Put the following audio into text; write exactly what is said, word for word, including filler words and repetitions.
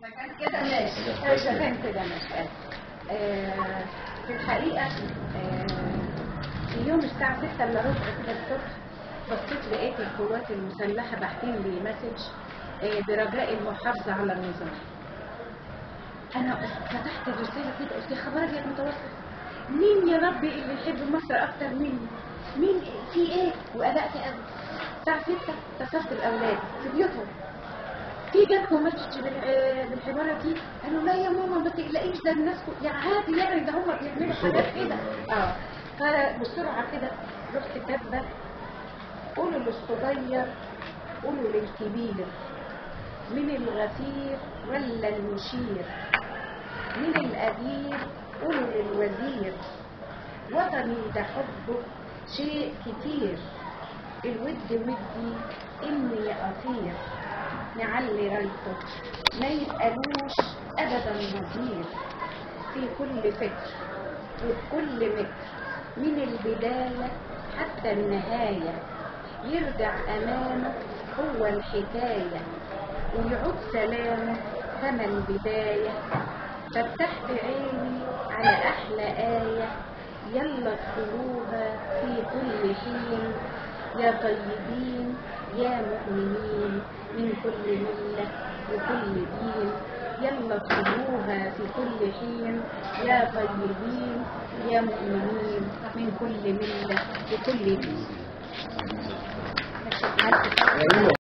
مكان كده ماشي، مكان كده ماشي. آه في الحقيقة آه في يوم الساعة ستة الا ربع كده الصبح بصيت لقيت القوات المسلحة باعتين لي مسج آه برجاء المحافظة على النظام. أنا فتحت الرسالة كده قلت يا خبر أبيض متوسط، مين يا ربي اللي يحب مصر أكتر مني؟ مين في إيه؟ وقلقت قوي. الساعة ستة اتصلت الأولاد في بيوتهم، في جاتكم مسج بالحوارة دي؟ قالوا لا يا ماما ما تقلقيش، ده الناس يا عادي يعني، ده هم بيعملوا حاجات كده. اه فبسرعة كده رحت كاتبة قولوا للصغير قولوا للكبير، من الغفير ولا المشير، من الأمير قولوا للوزير، وطني ده حبه شيء كتير، الود ودي إني أطير، نعلي رايته ما يسألوش أبدا نظير، في كل فكر وبكل متر من البداية حتى النهاية، يرجع أمانه هو الحكاية، ويعود سلامه كما البداية، فتحت عيني على أحلى آية، يلا اذكروها في كل حين، يا طيبين يا مؤمنين من كل ملة وكل دين، يلا اذكروها في كل حين، يا طيبين يا مؤمنين من كل ملة وكل دين.